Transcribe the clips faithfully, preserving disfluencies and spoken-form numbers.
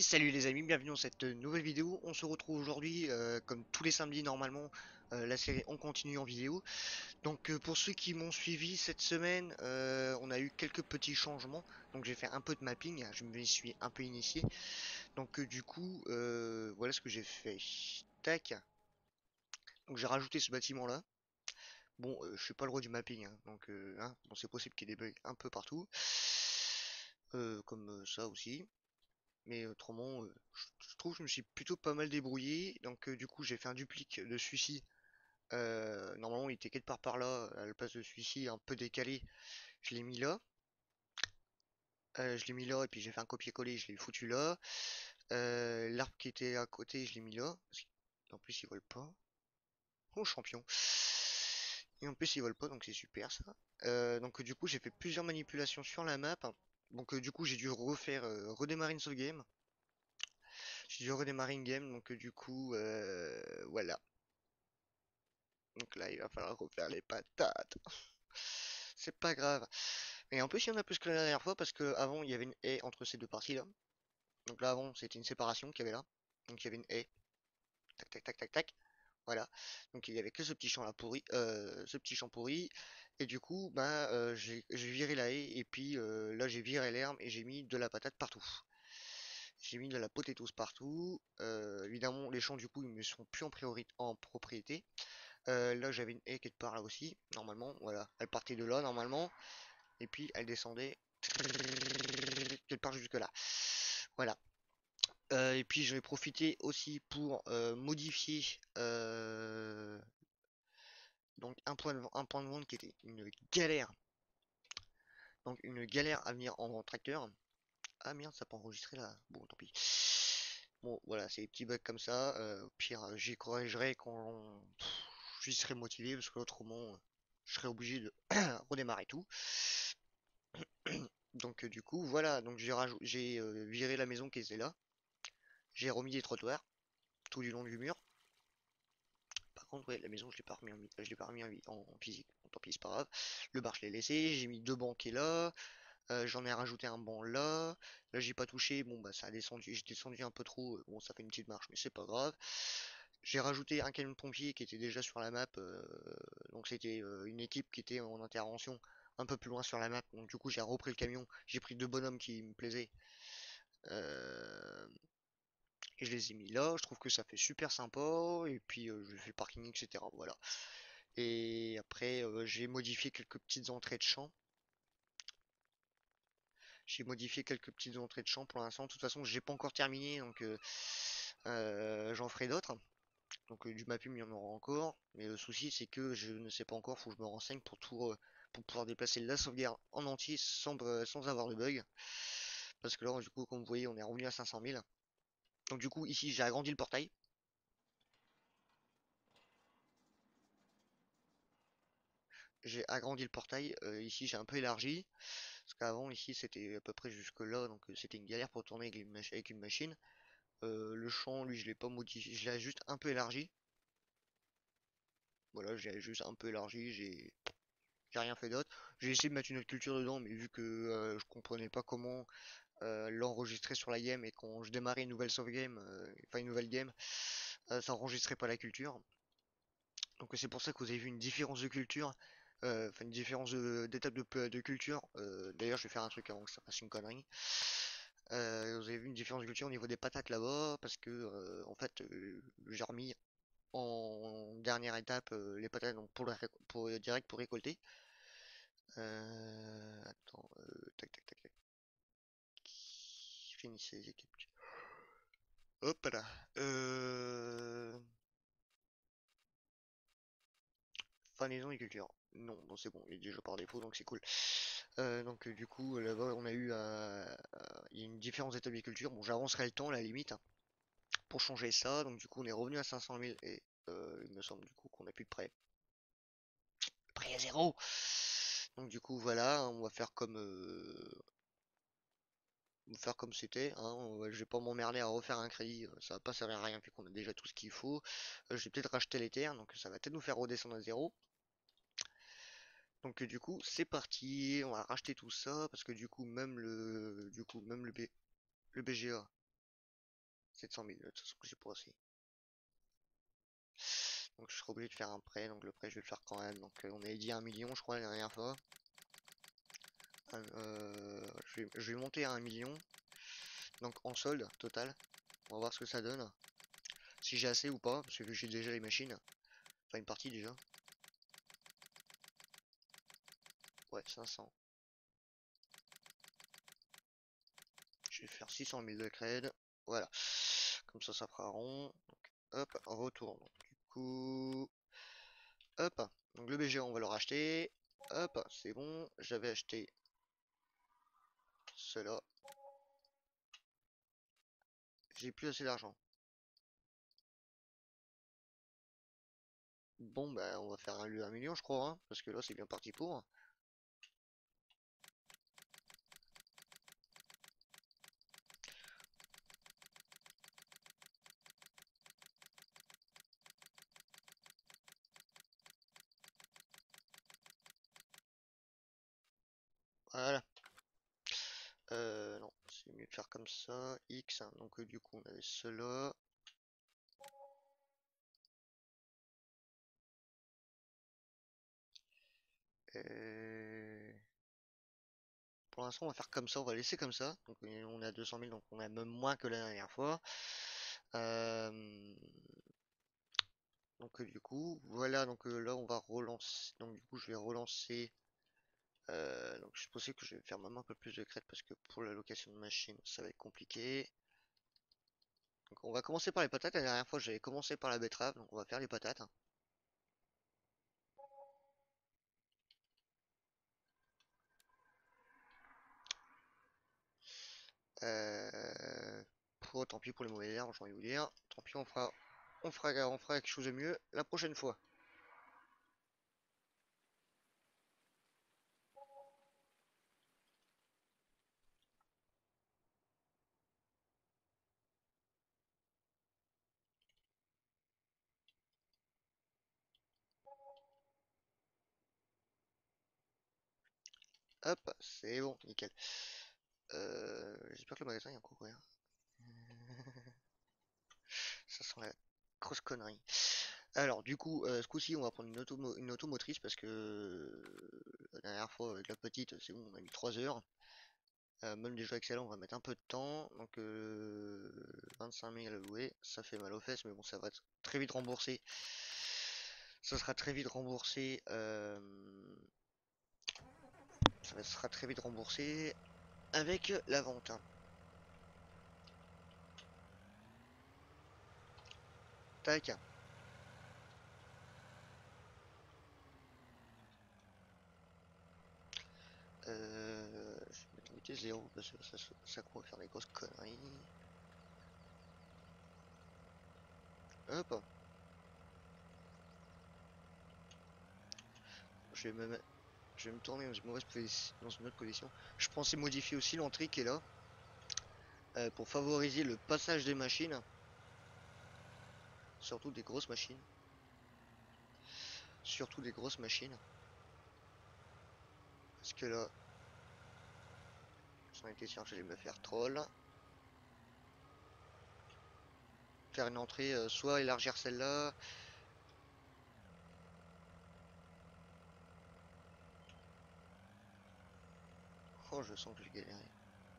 Salut les amis, bienvenue dans cette nouvelle vidéo. On se retrouve aujourd'hui, euh, comme tous les samedis normalement, euh, la série On continue en vidéo. Donc euh, pour ceux qui m'ont suivi cette semaine, euh, on a eu quelques petits changements. Donc j'ai fait un peu de mapping, je me suis un peu initié. Donc euh, du coup, euh, voilà ce que j'ai fait. Tac. Donc j'ai rajouté ce bâtiment là. Bon, euh, je suis pas le roi du mapping, hein, donc euh, hein, bon, c'est possible qu'il y ait des bugs un peu partout. Euh, comme euh, ça aussi. Mais autrement, euh, je je trouve que je me suis plutôt pas mal débrouillé. Donc euh, du coup, j'ai fait un duplique de celui-ci. Euh, normalement, il était quelque part par là, à la place de celui-ci, un peu décalé. Je l'ai mis là. Euh, je l'ai mis là, et puis j'ai fait un copier-coller, je l'ai foutu là. Euh, l'arbre qui était à côté, je l'ai mis là. Parce qu'en plus, il vole pas. Oh, champion. Et en plus, il vole pas, donc c'est super ça. Euh, donc du coup, j'ai fait plusieurs manipulations sur la map. Donc euh, du coup, j'ai dû refaire, euh, redémarrer une sauvegarde. J'ai dû redémarrer une game, donc euh, du coup, euh, voilà. Donc là, il va falloir refaire les patates. C'est pas grave. Et en plus, il y en a plus que la dernière fois parce que avant, il y avait une haie entre ces deux parties-là. Donc là, avant, c'était une séparation qu'il y avait là. Donc il y avait une haie. Tac, tac, tac, tac, tac. Voilà. Donc il y avait que ce petit champ là pourri, euh, ce petit champ pourri. Et du coup, bah, euh, j'ai j'ai viré la haie et puis euh, là, j'ai viré l'herbe et j'ai mis de la patate partout. J'ai mis de la potatoes partout. Euh, évidemment, les champs du coup, ils me sont plus en priorité, en propriété. Euh, là, j'avais une haie quelque part là aussi, normalement, voilà. Elle partait de là, normalement, et puis elle descendait quelque part jusque là. Voilà. Euh, et puis, je vais profiter aussi pour euh, modifier euh, donc un point de, un point de vente qui était une galère. Donc, une galère à venir en tracteur. Ah merde, ça peut enregistrer là. Bon, tant pis. Bon, voilà, c'est des petits bugs comme ça. Euh, au pire, euh, j'y corrigerai quand pff, j'y serai motivé, parce que autrement, euh, je serai obligé de redémarrer tout. Donc, euh, du coup, voilà. Donc, j'ai rajou- j'ai euh, viré la maison qui était là. J'ai remis des trottoirs tout du long du mur. Par contre, ouais, la maison, je l'ai pas remis en, mi- je l'ai pas remis en, vi- en physique. Bon, tant pis, c'est pas grave. Le bar, je l'ai laissé. J'ai mis deux banquets là. Euh, j'en ai rajouté un banc là. Là, j'ai pas touché. Bon, bah, ça a descendu. J'ai descendu un peu trop. Bon, ça fait une petite marche, mais c'est pas grave. J'ai rajouté un camion de pompier qui était déjà sur la map. Euh, donc, c'était euh, une équipe qui était en intervention un peu plus loin sur la map. Donc, du coup, j'ai repris le camion. J'ai pris deux bonhommes qui me plaisaient. Euh, et je les ai mis là. Je trouve que ça fait super sympa. Et puis, euh, je fais le parking, et cetera. Voilà. Et après, euh, j'ai modifié quelques petites entrées de champ. J'ai modifié quelques petites entrées de champ pour l'instant. De toute façon, j'ai pas encore terminé, donc euh, euh, j'en ferai d'autres. Donc euh, du mapping, il y en aura encore. Mais le souci, c'est que je ne sais pas encore. Faut que je me renseigne pour tout, euh, pour pouvoir déplacer la sauvegarde en entier sans, euh, sans avoir de bug. Parce que là, du coup, comme vous voyez, on est revenu à cinq cent mille. Donc du coup, ici, j'ai agrandi le portail. J'ai agrandi le portail. Euh, ici, j'ai un peu élargi. Parce qu'avant, ici, c'était à peu près jusque là. Donc euh, c'était une galère pour tourner avec une, mach- avec une machine. Euh, le champ, lui, je l'ai pas modifié. Je l'ai juste un peu élargi. Voilà, j'ai juste un peu élargi, j'ai j'ai rien fait d'autre. J'ai essayé de mettre une autre culture dedans, mais vu que euh, je comprenais pas comment euh, l'enregistrer sur la game et quand je démarrais une nouvelle sauvegarde, euh, enfin une nouvelle game, euh, ça enregistrait pas la culture. Donc c'est pour ça que vous avez vu une différence de culture, euh, enfin une différence de- d'étape de, pe- de culture. Euh, d'ailleurs, je vais faire un truc avant que ça fasse une connerie. Euh, vous avez vu une différence de culture au niveau des patates là-bas, parce que euh, en fait, euh, j'ai remis en dernière étape euh, les patates donc pour, le réc- pour direct pour récolter. Euh, attends, euh, tac tac tac tac. Finissez les équipes. Hop là. Euh... Fanaison et culture. Non, bon c'est bon, il est déjà par défaut donc c'est cool. Euh, donc euh, du coup là-bas on a eu euh, euh, il y a une différence d'état de culture. Bon j'avancerai le temps à la limite hein, pour changer ça. Donc du coup on est revenu à cinq cent mille et euh, il me semble du coup qu'on a plus de prêt. Prêt à zéro. Donc du coup voilà, on va faire comme euh, faire comme c'était, hein. Je vais pas m'emmerder à refaire un crédit, euh, ça va pas servir à rien vu qu'on a déjà tout ce qu'il faut. Euh, je vais peut-être racheter les terres, donc ça va peut-être nous faire redescendre à zéro. Donc euh, du coup c'est parti, on va racheter tout ça parce que du coup même le du coup même le, B, le B G A. sept cent mille, de toute façon, j'ai pas assez. Donc je serai obligé de faire un prêt, donc le prêt je vais le faire quand même. Donc euh, on avait dit un million je crois la dernière fois. Euh, je vais, je vais monter à un million. Donc en solde total. On va voir ce que ça donne. Si j'ai assez ou pas, parce que j'ai déjà les machines. Enfin une partie déjà. Ouais, cinq cents. Je vais faire six cent mille de cred. Voilà. Comme ça, ça fera rond. Donc, hop, on retourne. Donc, du coup, hop. Donc le B G A, on va le racheter. Hop, c'est bon. J'avais acheté cela. J'ai plus assez d'argent. Bon, bah, on va faire un, un million, je crois, hein, parce que là, c'est bien parti pour. Voilà. Euh, non, c'est mieux de faire comme ça. X, hein, donc euh, du coup, on avait cela. Et... Pour l'instant, on va faire comme ça, on va laisser comme ça. Donc, euh, on est à deux cent mille, donc on a même moins que la dernière fois. Euh, Donc, euh, du coup, voilà. Donc, euh, là, on va relancer. Donc, du coup, je vais relancer. Euh, donc, je pensais que je vais faire même un peu plus de crête parce que pour la location de machine, ça va être compliqué. Donc, on va commencer par les patates. La dernière fois, j'avais commencé par la betterave. Donc, on va faire les patates. Euh... Oh, tant pis pour les mauvaises herbes, j'ai envie de vous dire. Tant pis, on fera, on fera, on fera quelque chose de mieux la prochaine fois. Hop, c'est bon, nickel. Euh, J'espère que le magasin est encore ouvert. Ça sent la grosse connerie. Alors, du coup, euh, ce coup-ci, on va prendre une, auto une automotrice parce que euh, la dernière fois, avec la petite, c'est bon, on a mis trois heures. Euh, même déjà excellent, on va mettre un peu de temps. Donc, euh, vingt-cinq mille à louer, ça fait mal aux fesses, mais bon, ça va être très vite remboursé. Ça sera très vite remboursé. Euh, ça sera très vite remboursé avec la vente. Tac. Euh, je vais mettre vitesse zéro parce que ça, ça va faire des grosses conneries. Hop. Je vais me, mettre- je vais me tourner dans une mauvaise position, dans une autre position. Je pensais modifier aussi l'entrée qui est là euh, pour favoriser le passage des machines, surtout des grosses machines, surtout des grosses machines. Parce que là, j'en étais sûr que j'allais me faire troll. Faire une entrée, euh, soit élargir celle-là. Oh, je sens que je vais galérer.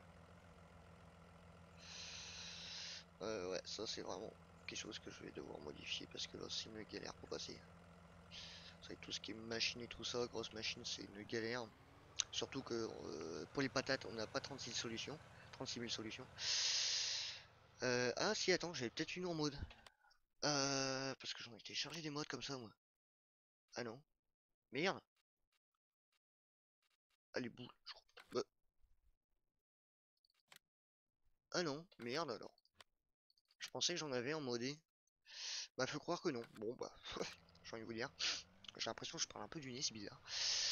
Euh, ouais, ça c'est vraiment quelque chose que je vais devoir modifier parce que là c'est une galère pour passer. C'est tout ce qui est machine et tout ça, grosse machine, c'est une galère. Surtout que euh, pour les patates, on n'a pas trente-six solutions, trente-six mille solutions. Euh, ah si, attends, j'avais peut-être une en mode. Euh, parce que j'en ai téléchargé des modes comme ça, moi. Ah non, merde. Ah les boules, je crois. Bah, ah non, merde alors. Je pensais que j'en avais en modé. Bah faut croire que non. Bon bah, j'ai envie de vous dire. J'ai l'impression que je parle un peu du nez, c'est bizarre.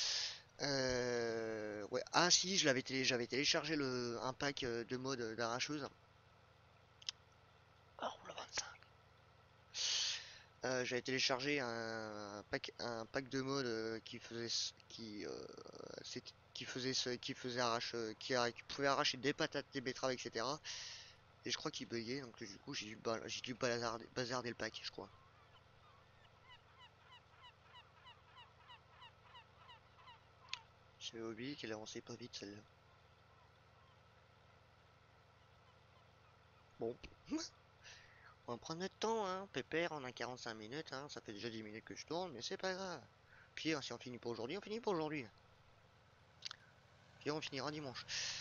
Euh, ouais. Ah si, je l'avais télé, j'avais téléchargé le un pack euh, de mode euh, d'arracheuse. Ah, oh la vingt-cinq. Euh, j'avais téléchargé un pack, un pack de mode euh, qui faisait, qui, euh, qui faisait, ce, qui faisait arrache, euh, qui, qui pouvait arracher des patates, des betteraves, et cetera. Et je crois qu'il buguait, donc du coup j'ai dû, ba- j'ai dû bazarder, bazarder le pack, je crois. J'avais oublié qu'elle avançait pas vite celle-là. Bon, on va prendre notre temps, hein. Pépère, on a quarante-cinq minutes, hein. Ça fait déjà dix minutes que je tourne, mais c'est pas grave. Pire, si on finit pas aujourd'hui, on finit pas aujourd'hui. Puis on finira dimanche.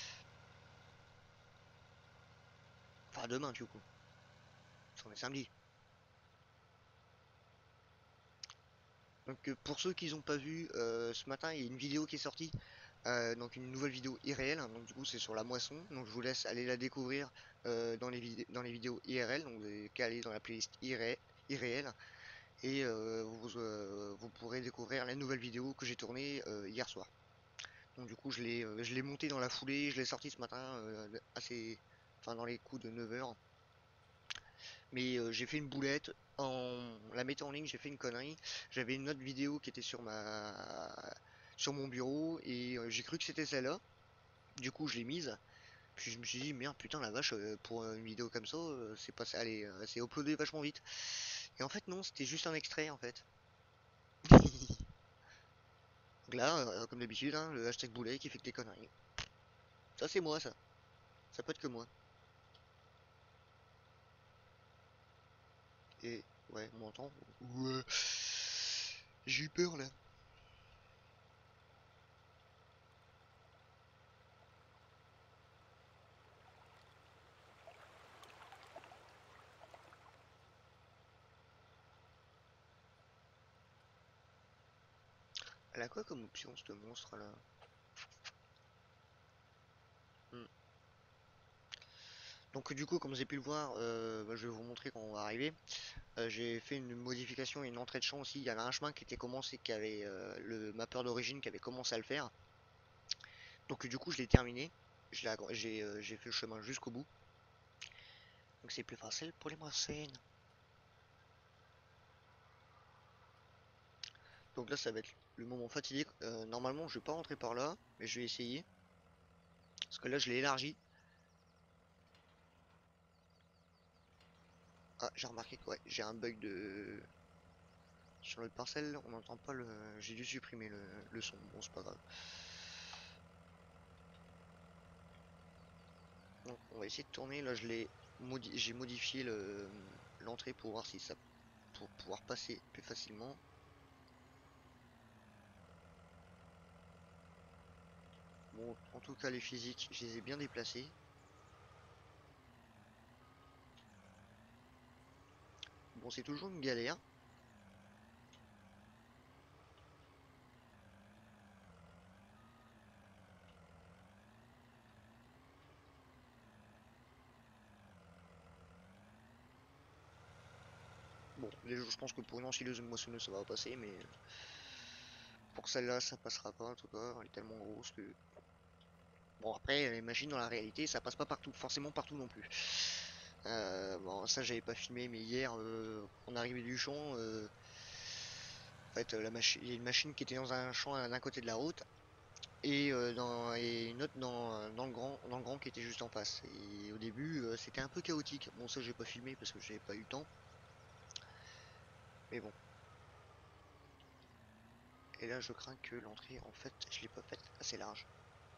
Enfin, demain, du coup. Parce qu'on est samedi. Donc, euh, pour ceux qui n'ont pas vu, euh, ce matin, il y a une vidéo qui est sortie. Euh, donc, une nouvelle vidéo irréelle. Hein. Donc, du coup, c'est sur la moisson. Donc, je vous laisse aller la découvrir euh, dans les vid- dans les vidéos I R L. Donc, vous avez qu'à aller dans la playlist irré- irréelle. Et euh, vous, euh, vous pourrez découvrir la nouvelle vidéo que j'ai tournée euh, hier soir. Donc, du coup, je l'ai euh, je l'ai montée dans la foulée. Je l'ai sortie ce matin euh, assez. Enfin, dans les coups de neuf heures. Mais euh, j'ai fait une boulette en la mettant en ligne, j'ai fait une connerie. J'avais une autre vidéo qui était sur ma sur mon bureau et euh, j'ai cru que c'était celle-là. Du coup, je l'ai mise. Puis je me suis dit merde, putain la vache, euh, pour une vidéo comme ça, euh, c'est passé, allez, euh, c'est uploadé vachement vite. Et en fait non, c'était juste un extrait en fait. Donc là, euh, comme d'habitude, hein, le hashtag boulet qui fait que des conneries. Ça c'est moi ça. Ça peut être que moi. Et ouais, on m'entend. Ouais. J'ai eu peur là. Elle a quoi comme option ce monstre là? Hmm. Donc du coup, comme vous avez pu le voir, euh, bah, je vais vous montrer quand on va arriver. Euh, j'ai fait une modification et une entrée de champ aussi. Il y avait un chemin qui était commencé, qui avait euh, le mappeur d'origine qui avait commencé à le faire. Donc du coup, je l'ai terminé. Je l'ai agr- J'ai euh, j'ai fait le chemin jusqu'au bout. Donc c'est plus facile pour les machines. Donc là, ça va être le moment fatidique. Euh, normalement, je vais pas rentrer par là, mais je vais essayer. Parce que là, je l'ai élargi. Ah, j'ai remarqué que ouais, j'ai un bug de sur le parcelle. On n'entend pas le. J'ai dû supprimer le, le son. Bon, c'est pas grave. Donc on va essayer de tourner. Là je l'ai modi j'ai modifié le l'entrée pour voir si ça pour pouvoir passer plus facilement. Bon, en tout cas les physiques, je les ai bien déplacés. Bon, c'est toujours une galère. Bon, les, je pense que pour une ensileuse moissonneuse ça va passer, mais pour celle-là ça passera pas en tout cas. Elle est tellement grosse que. Bon, après les machines dans la réalité ça passe pas partout, forcément partout non plus. Euh, bon, ça j'avais pas filmé, mais hier, euh, on arrivait du champ. Euh, en fait, la machine, il y a une machine qui était dans un champ à d'un côté de la route. Et, euh, dans, et une autre dans, dans le grand, dans le grand qui était juste en face. Et au début, euh, c'était un peu chaotique. Bon, ça, j'ai pas filmé parce que j'avais pas eu le temps. Mais bon. Et là, je crains que l'entrée, en fait, je l'ai pas faite assez large.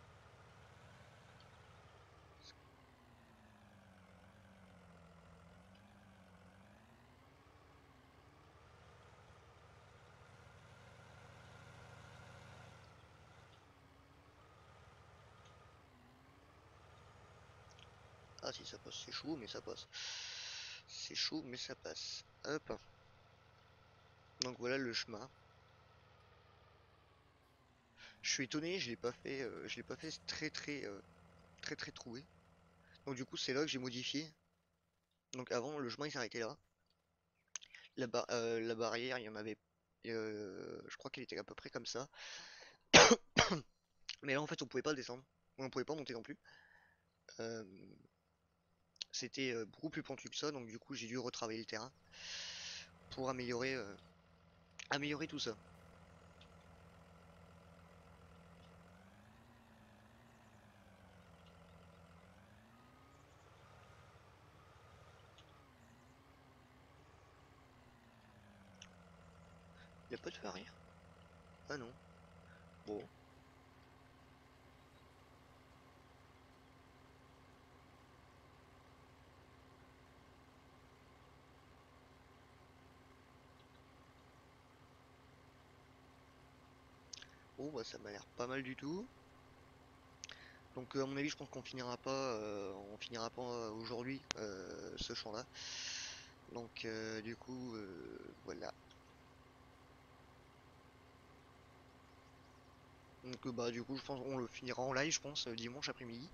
Ah, si ça passe, c'est chaud, mais ça passe. C'est chaud, mais ça passe. Hop. Donc voilà le chemin. Je suis étonné, je l'ai pas fait, euh, je l'ai pas fait très très euh, très très troué. Donc du coup, c'est là que j'ai modifié. Donc avant, le chemin il s'arrêtait là. La, ba- euh, la barrière, il y en avait. Euh, je crois qu'elle était à peu près comme ça. Mais là, en fait, on pouvait pas le descendre. On pouvait pas monter non plus. Euh, C'était euh, beaucoup plus pentu que ça, donc du coup, j'ai dû retravailler le terrain pour améliorer, euh, améliorer tout ça. Y a pas de feu arrière? Ah non. Bon. Bon bah ça m'a l'air pas mal du tout. Donc euh, à mon avis je pense qu'on finira pas euh, on finira pas euh, aujourd'hui euh, ce champ-là. Donc euh, du coup euh, voilà. Donc euh, bah du coup je pense qu'on le finira en live je pense euh, dimanche après-midi.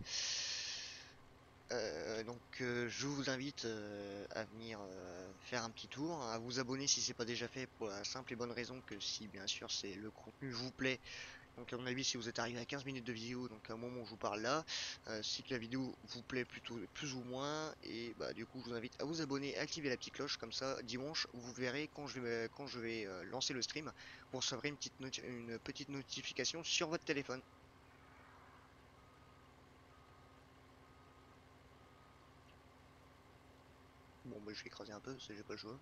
Euh, donc euh, je vous invite euh, à venir euh, faire un petit tour, à vous abonner si c'est pas déjà fait pour la simple et bonne raison que si bien sûr c'est le contenu vous plaît. Donc à mon avis si vous êtes arrivé à quinze minutes de vidéo, donc à un moment où je vous parle là, euh, si que la vidéo vous plaît plutôt plus ou moins, et bah du coup je vous invite à vous abonner, à activer la petite cloche, comme ça dimanche vous verrez quand je vais quand je vais euh, lancer le stream, vous recevrez une petite noti- une petite notification sur votre téléphone. Bon bah je vais écraser un peu parce que j'ai pas le choix.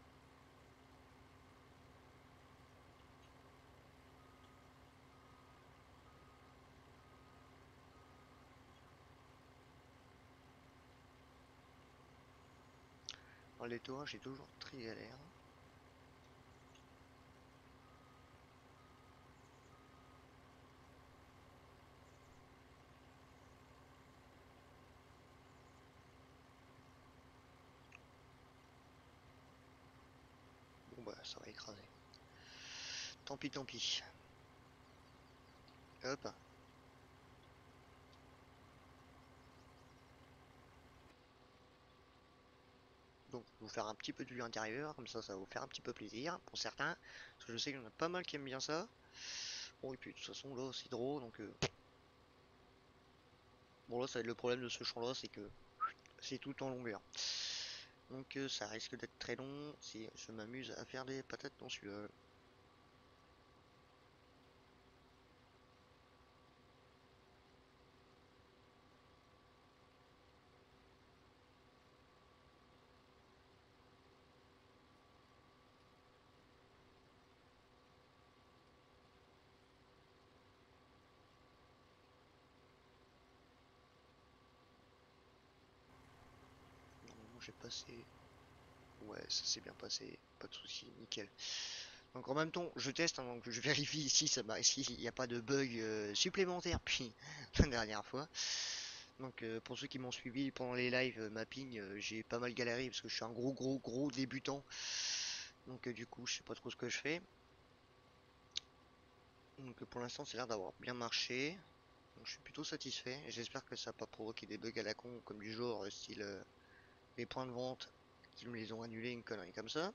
Dans les toits j'ai toujours très galère. Bon bah ça va écraser. Tant pis, tant pis. Hop. Donc je vais vous faire un petit peu de vue intérieure, comme ça ça va vous faire un petit peu plaisir pour certains. Parce que je sais qu'il y en a pas mal qui aiment bien ça. Bon et puis de toute façon là c'est drôle donc euh, bon là ça va être le problème de ce champ là, c'est que c'est tout en longueur. Donc euh, ça risque d'être très long si je m'amuse à faire des patates dans celui-là. Normalement j'ai passé. Ouais ça s'est bien passé, pas de soucis, nickel. Donc en même temps je teste, hein, donc je vérifie ici ça m'a s'il n'y a pas de bug euh, supplémentaire puis la dernière fois. Donc euh, pour ceux qui m'ont suivi pendant les lives euh, mapping, euh, j'ai pas mal galéré parce que je suis un gros gros gros débutant. Donc euh, du coup je sais pas trop ce que je fais. Donc euh, pour l'instant ça a l'air d'avoir bien marché. Donc je suis plutôt satisfait. J'espère que ça n'a pas provoqué des bugs à la con comme du genre euh, style euh, les points de vente qu'ils me les ont annulés, une connerie comme ça.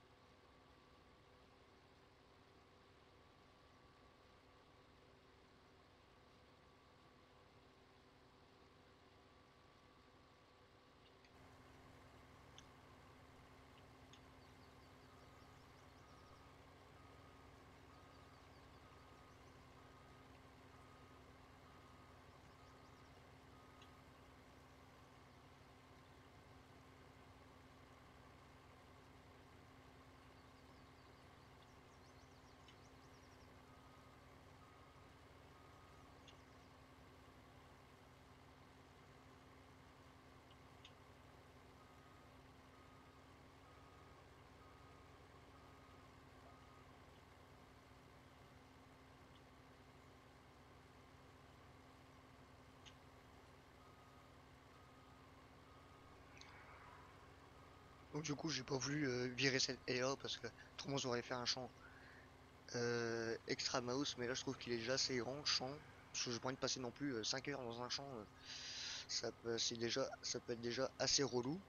Donc du coup j'ai pas voulu euh, virer cette L A parce que autrement j'aurais fait un champ euh, extra mouse, mais là je trouve qu'il est déjà assez grand le champ. Parce que j'ai pas envie de passer non plus euh, cinq heures dans un champ, euh, ça peut, c'est déjà, ça peut être déjà assez relou.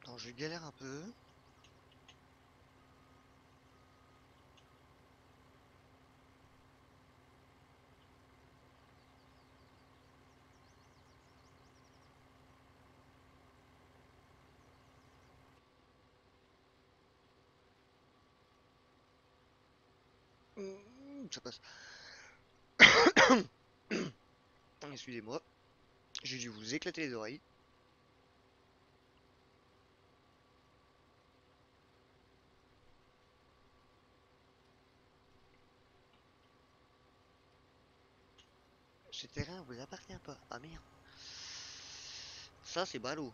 Non, je galère un peu. Mmh, ça passe. Excusez-moi, j'ai dû vous éclater les oreilles. Ce terrain vous appartient pas. Ah merde. Ça, c'est ballot.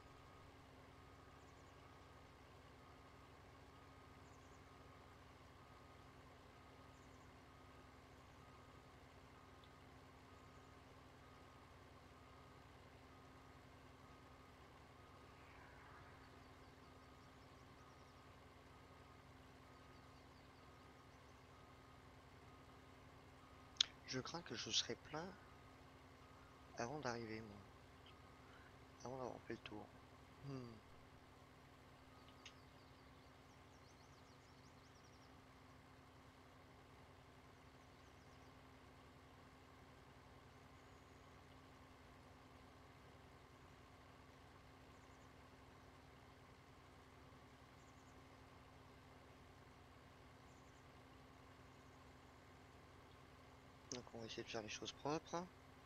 Je crains que je serai plein avant d'arriver, moi. Avant d'avoir fait le tour. Hmm. Donc on va essayer de faire les choses propres.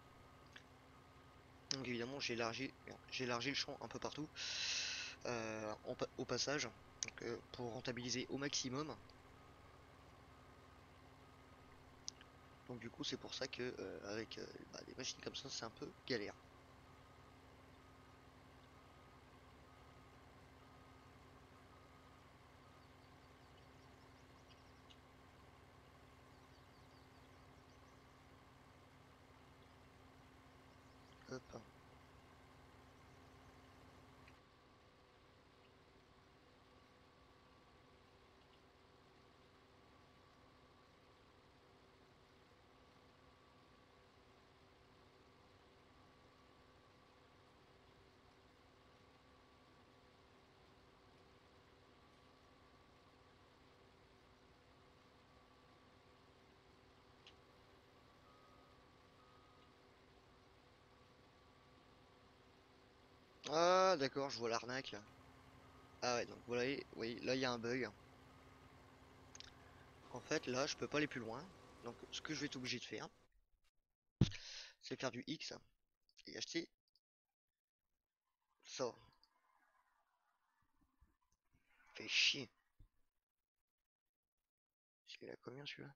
Donc évidemment j'ai élargi, j'ai élargi le champ un peu partout euh, en pa- au passage donc, euh, pour rentabiliser au maximum. Donc du coup c'est pour ça que euh, avec euh, bah, des machines comme ça c'est un peu galère. Hop. Ah d'accord, je vois l'arnaque là. Ah ouais, donc voilà, oui, là il y a un bug. En fait là je peux pas aller plus loin. Donc ce que je vais être obligé de faire, c'est faire du X et acheter ça. Fait chier. Il a combien celui-là?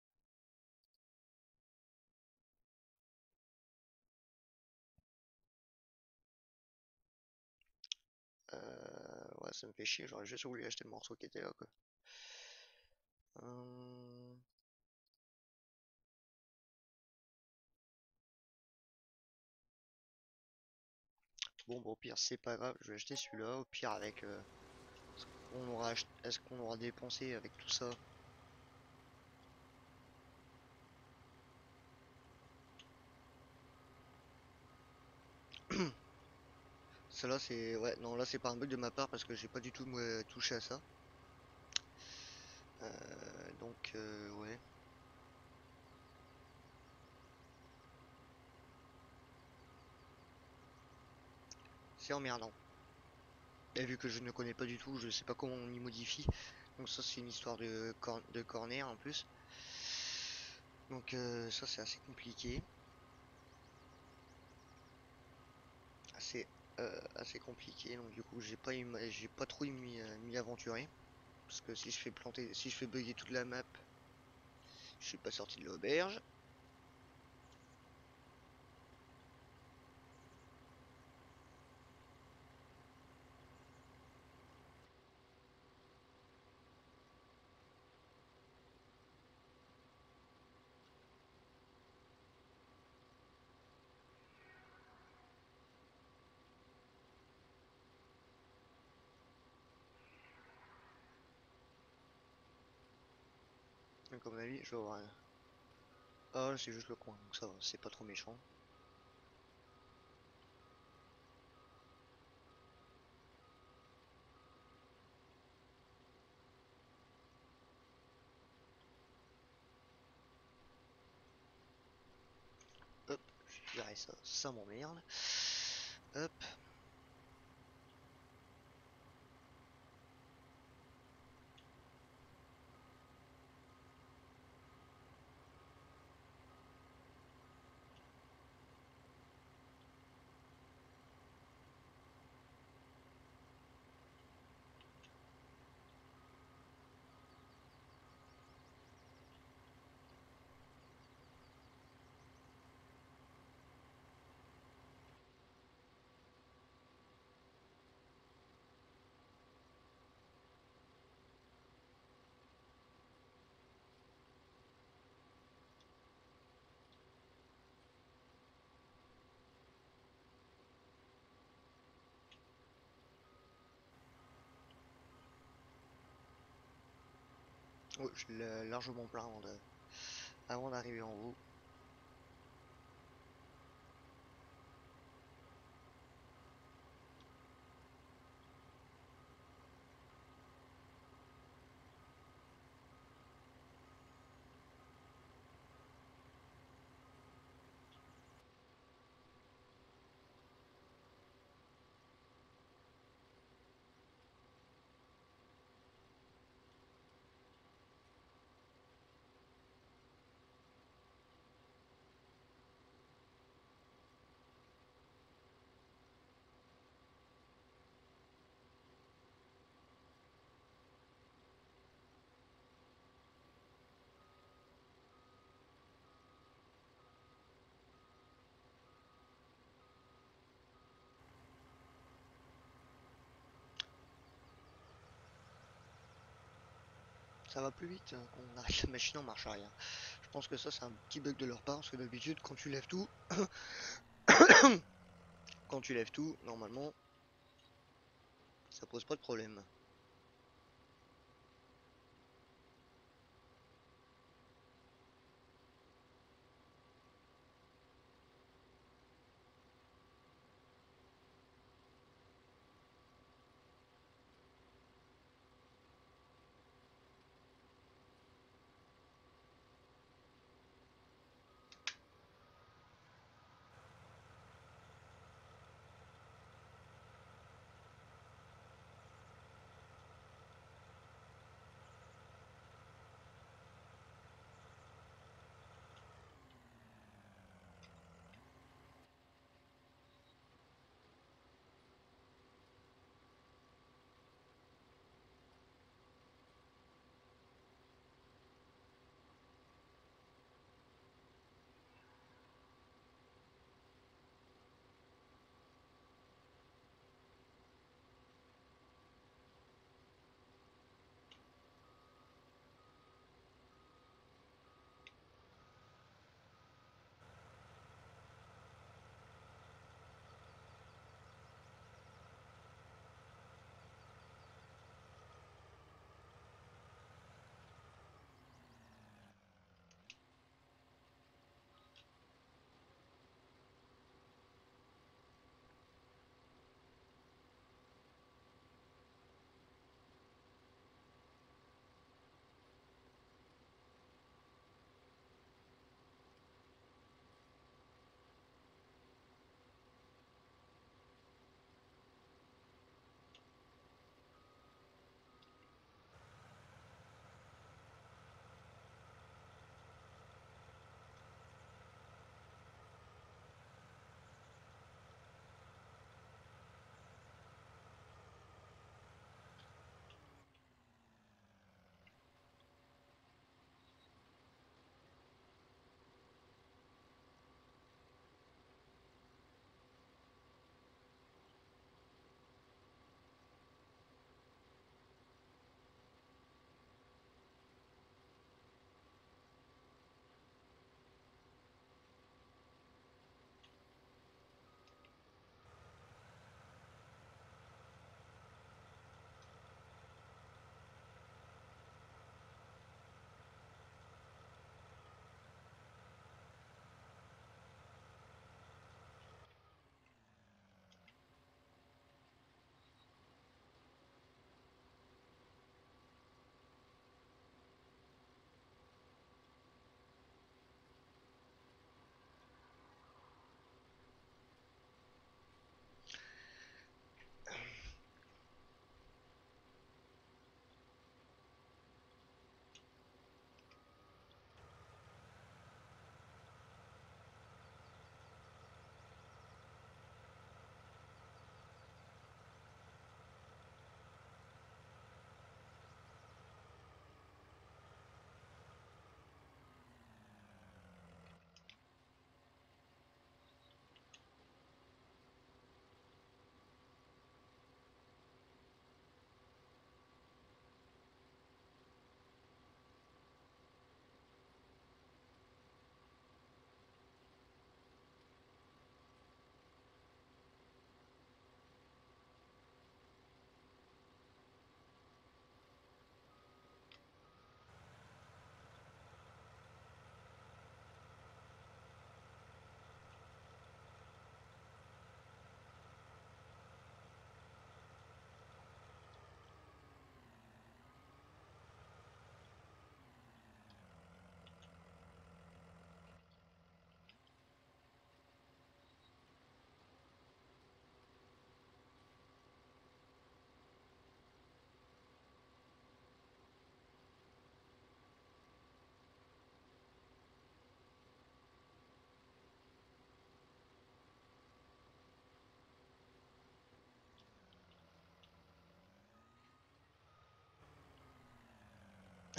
Euh, ouais, ça me fait chier, j'aurais juste voulu acheter le morceau qui était là, quoi. Hum, Bon, bah, au pire, c'est pas grave, je vais acheter celui-là. Au pire, avec euh, ce qu'on aura ach- est-ce qu'on aura dépensé avec tout ça? Ça là, c'est. Ouais, non, là, c'est pas un bug de ma part parce que j'ai pas du tout moi, touché à ça. Euh, donc, euh, ouais, c'est emmerdant. Et vu que je ne connais pas du tout, je sais pas comment on y modifie. Donc, ça, c'est une histoire de, cor- de corner en plus. Donc, euh, ça, c'est assez compliqué. Assez, euh, assez compliqué. Donc, du coup, j'ai pas, eu ma- j'ai pas trop m'y euh, m'y aventurer. Parce que si je fais planter, si je fais bugger toute la map, je suis pas sorti de l'auberge. Donc, à mon avis, je vais avoir un... Ah, là, c'est juste le coin, donc ça va, c'est pas trop méchant. réparer ça, ça m'emmerde. Hop. Ouais, je l'ai largement plein avant de, avant d'arriver en haut. Ça va plus vite hein, quand on arrête la machine en marche arrière. Je pense que ça c'est un petit bug de leur part parce que d'habitude quand tu lèves tout, quand tu lèves tout, normalement ça pose pas de problème.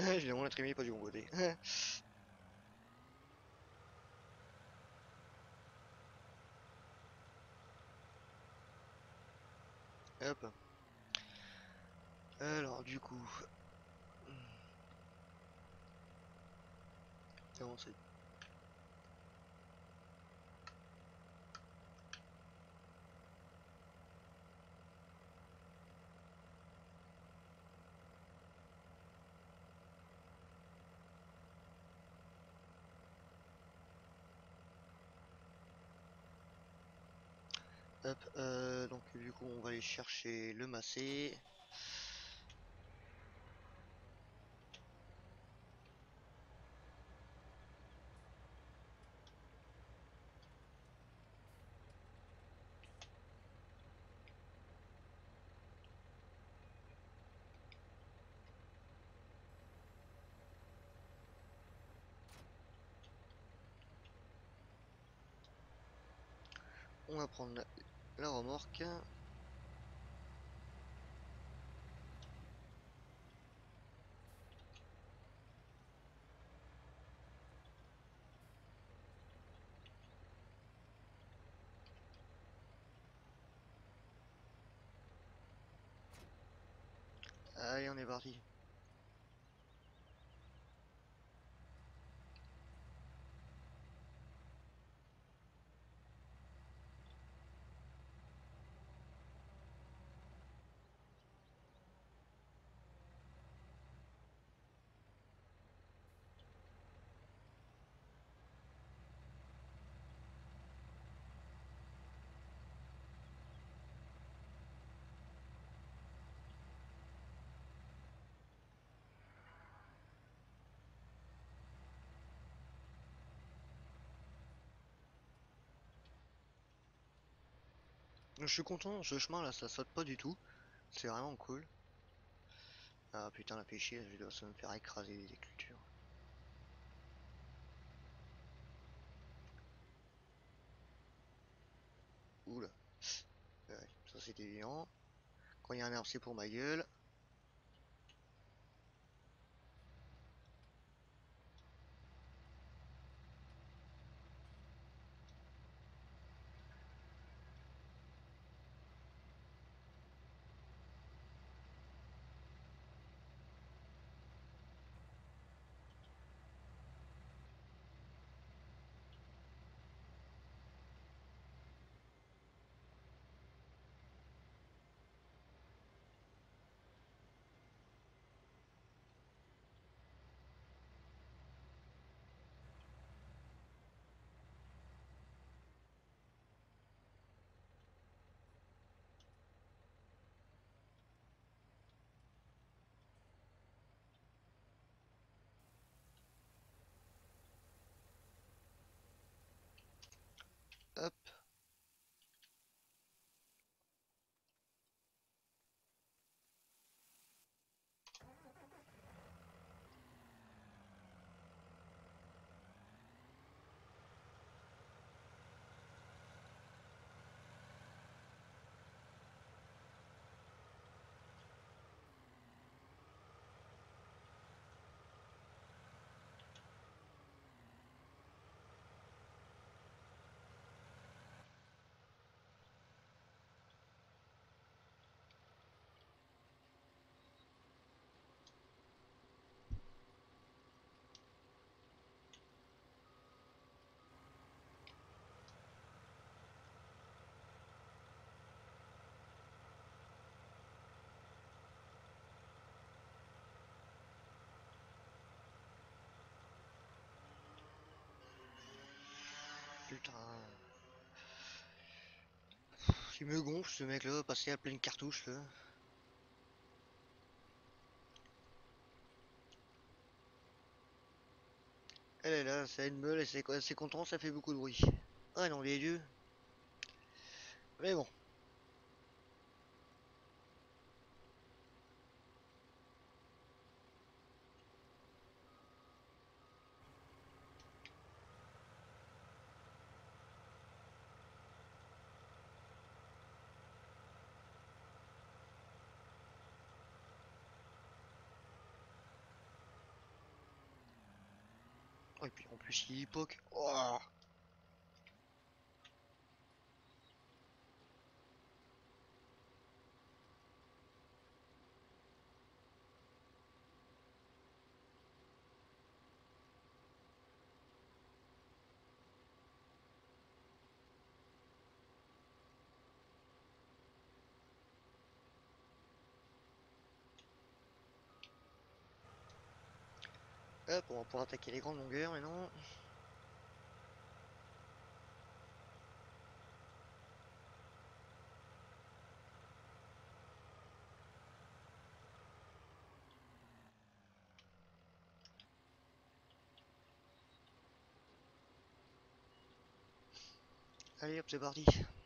Évidemment, la trémie est pas du bon côté. Hop. Alors, du coup, comment c'est? Hop, euh, donc du coup, on va aller chercher le massé. On va prendre la, la remorque. Allez, on est parti. Je suis content, ce chemin là, ça saute pas du tout. C'est vraiment cool. Ah putain, la péché, je dois se me faire écraser des cultures. Oula. Ouais, ça c'est évident. Quand il y a un arbre, c'est pour ma gueule. Hop. Putain. Il me gonfle ce mec là, passer à pleine cartouche là. Elle est là, c'est une meule et c'est c'est content, ça fait beaucoup de bruit. Ah non, les dieux. Mais bon. Oh, et puis en plus il poke. Oh. Hop, on va pouvoir attaquer les grandes longueurs maintenant. Allez hop, c'est parti.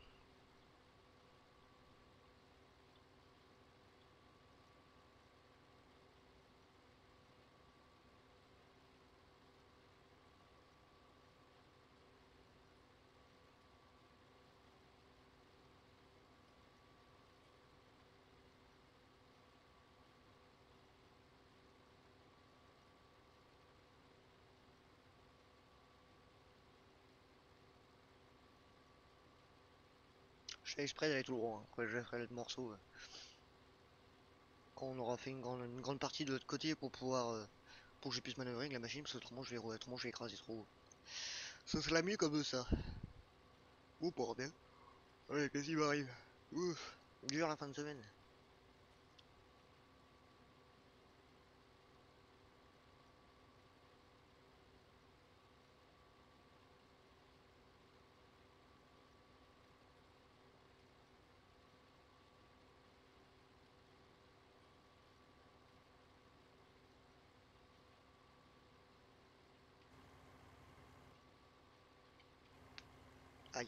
Je fais exprès d'aller tout droit, hein. Après je ferai le morceau euh, quand on aura fait une grande, une grande partie de l'autre côté pour pouvoir euh, pour que je puisse manœuvrer avec la machine, parce que autrement je vais, autrement je vais écraser trop. Ce serait mieux comme ça. Oh bordel. Ouais, qu'est-ce qui m'arrive? Ouf, dur la fin de semaine. Aïe.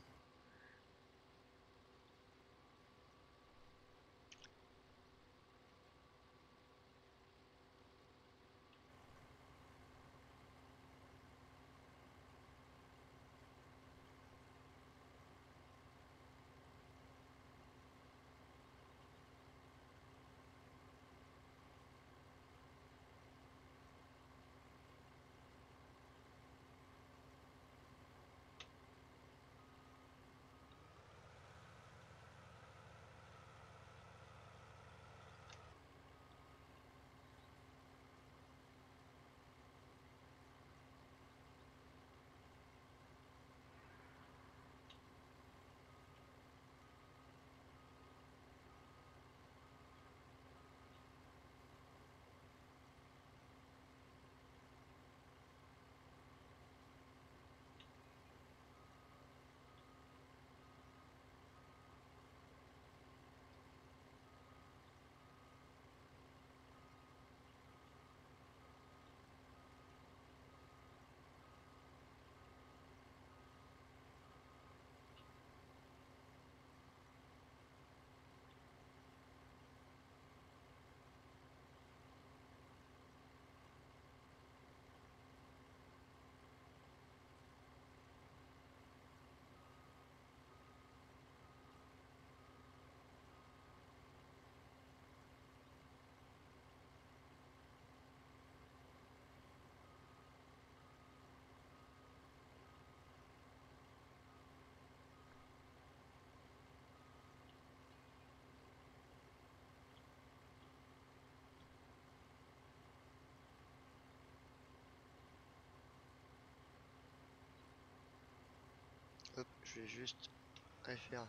Hop, je vais juste aller faire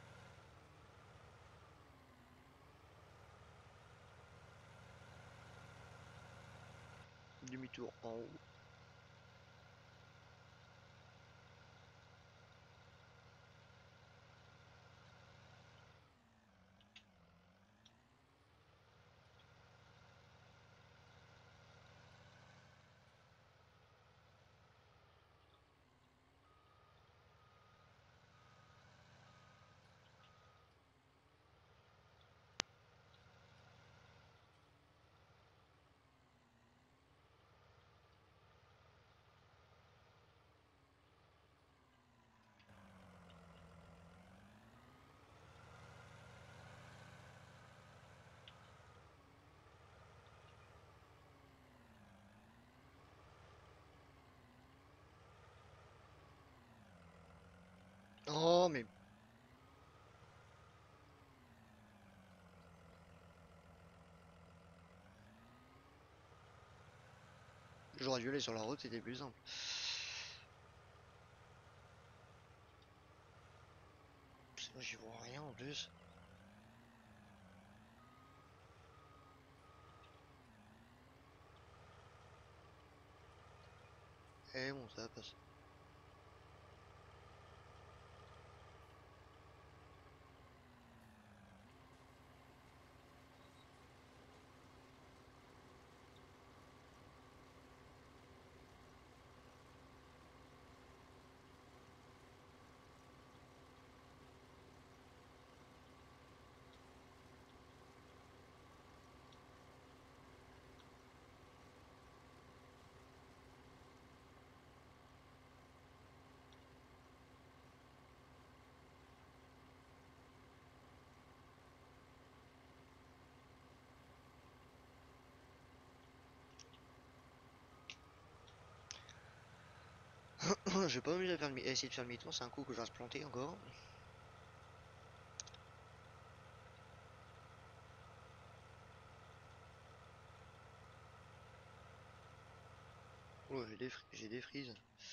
demi-tour en haut. Non mais j'aurais dû aller sur la route, c'était plus simple. Sinon j'y vois rien en plus. Eh bon, ça passe. J'ai pas envie de faire le mi- essayer de faire le mi-tour, c'est un coup que je vais se planter encore. Oh, j'ai des, fri- j'ai des frises.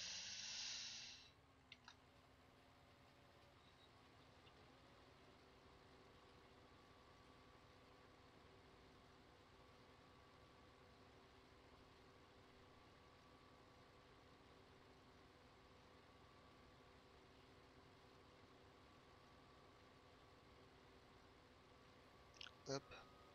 Hop.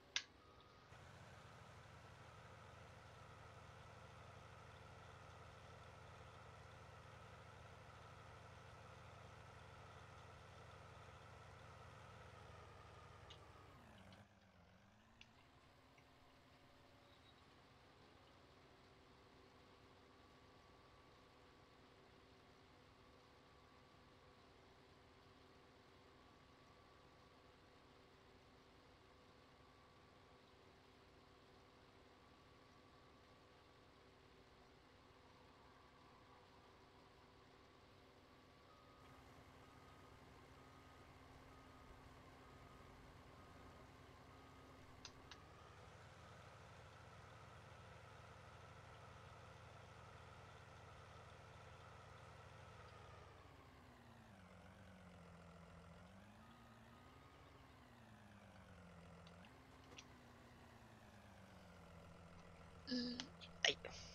Aïe.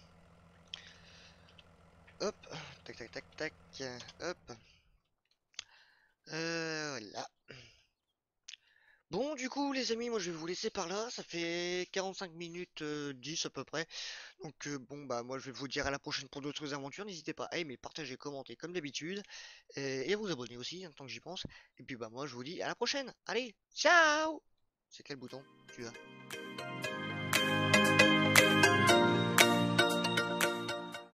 Hop. Tac tac tac tac. Hop. Euh, voilà. Bon, du coup, les amis, moi je vais vous laisser par là. Ça fait quarante-cinq minutes euh, dix à peu près. Donc, euh, bon, bah, moi je vais vous dire à la prochaine pour d'autres aventures. N'hésitez pas à aimer, partager, commenter comme d'habitude. Et, et à vous abonner aussi, hein, tant que j'y pense. Et puis, bah, moi je vous dis à la prochaine. Allez, ciao! C'est quel bouton? Tu as?